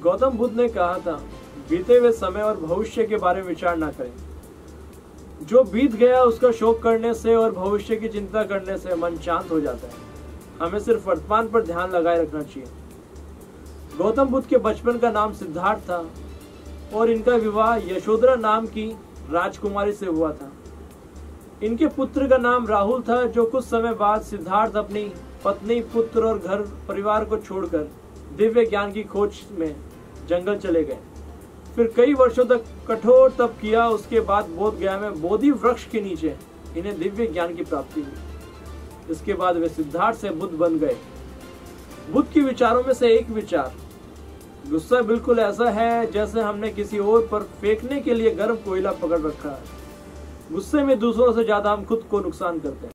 गौतम बुद्ध ने कहा था, बीते हुए समय और भविष्य के बारे में विचार ना करें। जो बीत गया उसका शोक करने से और भविष्य की चिंता करने से मन शांत हो जाता है। हमें सिर्फ वर्तमान पर ध्यान लगाए रखना चाहिए। गौतम बुद्ध के बचपन का नाम सिद्धार्थ था और इनका विवाह यशोधरा नाम की राजकुमारी से हुआ था। इनके पुत्र का नाम राहुल था, जो कुछ समय बाद सिद्धार्थ अपनी पत्नी, पुत्र और घर परिवार को छोड़कर दिव्य ज्ञान की खोज में जंगल चले गए। फिर कई वर्षों तक कठोर तप किया। उसके बाद बोध गया में बोधि वृक्ष के नीचे इन्हें दिव्य ज्ञान की प्राप्ति हुई। इसके बाद वे सिद्धार्थ से बुद्ध बन गए। बुद्ध के विचारों में से एक विचार, गुस्सा बिल्कुल ऐसा है जैसे हमने किसी और पर फेंकने के लिए गर्म कोयला पकड़ रखा है। गुस्से में दूसरों से ज्यादा हम खुद को नुकसान करते हैं।